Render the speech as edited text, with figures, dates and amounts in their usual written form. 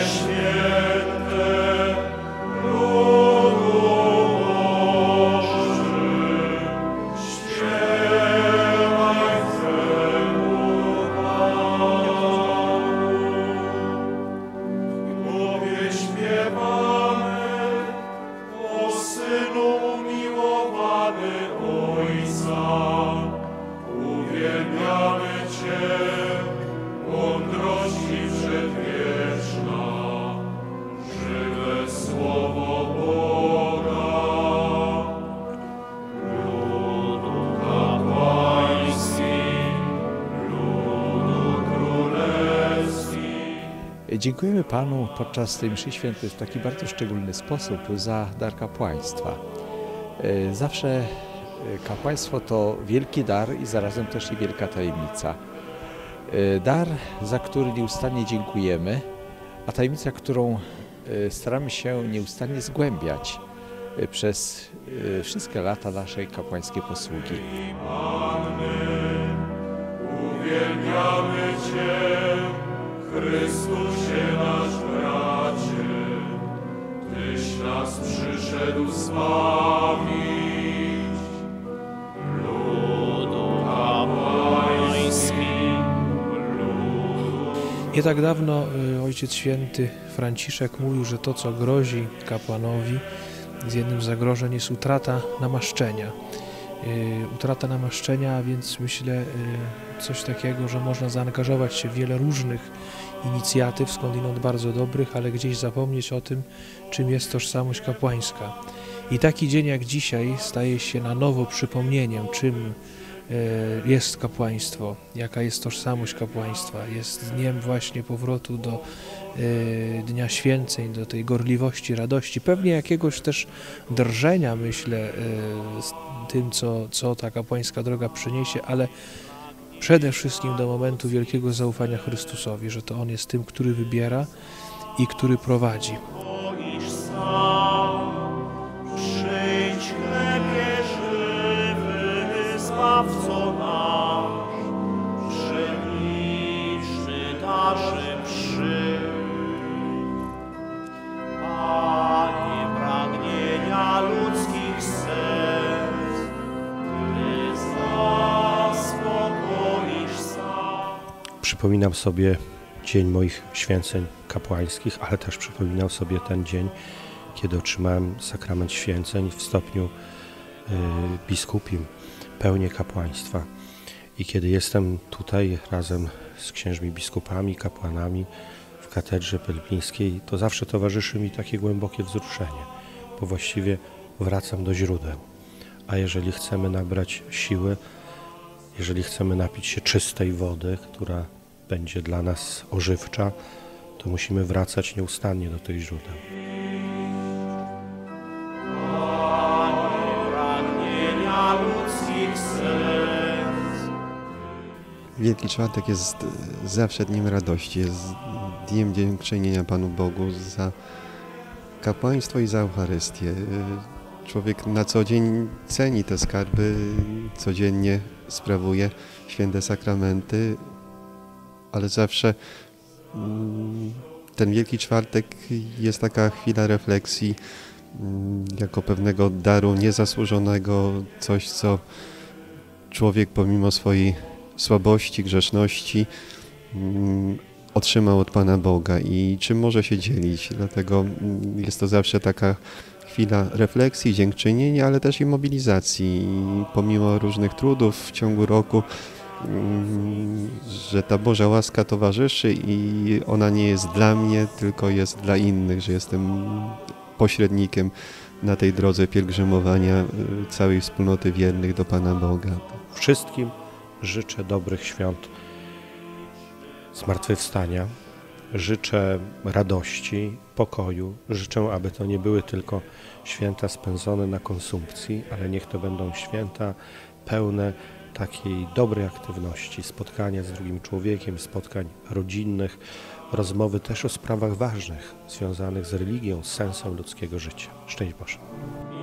Dziękujemy Panu podczas tej mszy świętej w taki bardzo szczególny sposób za dar kapłaństwa. Zawsze kapłaństwo to wielki dar i zarazem też i wielka tajemnica. Dar, za który nieustannie dziękujemy, a tajemnica, którą staramy się nieustannie zgłębiać przez wszystkie lata naszej kapłańskiej posługi. Uwielbiamy Cię, Chrystusie nasz bracie, Tyś nas przyszedł zbawić, ludu kapłańskim, ludu. Nie tak dawno Ojciec Święty Franciszek mówił, że to, co grozi kapłanowi, z jednym z zagrożeń jest utrata namaszczenia. Utrata namaszczenia, a więc myślę coś takiego, że można zaangażować się w wiele różnych inicjatyw, skądinąd bardzo dobrych, ale gdzieś zapomnieć o tym, czym jest tożsamość kapłańska. I taki dzień jak dzisiaj staje się na nowo przypomnieniem, czym jest kapłaństwo, jaka jest tożsamość kapłaństwa. Jest dniem właśnie powrotu do Dnia Święceń, do tej gorliwości, radości, pewnie jakiegoś też drżenia, myślę, z tym, co ta kapłańska droga przyniesie, ale przede wszystkim do momentu wielkiego zaufania Chrystusowi, że to On jest tym, który wybiera i który prowadzi. Przyjdź, chlebie żywy, Zbawco nasz, przeliczny darzy mszy. Panie, pragnienia ludzkich serc, Ty z nas spokoisz sam. Przypominam sobie dzień moich święceń kapłańskich, ale też przypominam sobie ten dzień, kiedy otrzymałem sakrament święceń w stopniu biskupim, pełnię kapłaństwa. I kiedy jestem tutaj razem z księżmi biskupami, kapłanami w katedrze pelpińskiej, to zawsze towarzyszy mi takie głębokie wzruszenie, bo właściwie wracam do źródeł. A jeżeli chcemy nabrać siły, jeżeli chcemy napić się czystej wody, która będzie dla nas ożywcza, to musimy wracać nieustannie do tych źródeł. Wielki Czwartek jest zawsze dniem radości, jest dniem dziękczynienia Panu Bogu za kapłaństwo i za Eucharystię. Człowiek na co dzień ceni te skarby, codziennie sprawuje święte sakramenty, ale zawsze ten Wielki Czwartek jest taka chwila refleksji, jako pewnego daru niezasłużonego, coś co człowiek pomimo swojej słabości, grzeszności otrzymał od Pana Boga i czym może się dzielić. Dlatego jest to zawsze taka chwila refleksji, dziękczynienia, ale też i mobilizacji. I pomimo różnych trudów w ciągu roku, że ta Boża łaska towarzyszy i ona nie jest dla mnie, tylko jest dla innych, że jestem pośrednikiem na tej drodze pielgrzymowania całej wspólnoty wiernych do Pana Boga. Wszystkim życzę dobrych świąt zmartwychwstania, życzę radości, pokoju, życzę, aby to nie były tylko święta spędzone na konsumpcji, ale niech to będą święta pełne takiej dobrej aktywności, spotkania z drugim człowiekiem, spotkań rodzinnych, rozmowy też o sprawach ważnych, związanych z religią, z sensem ludzkiego życia. Szczęść Boże.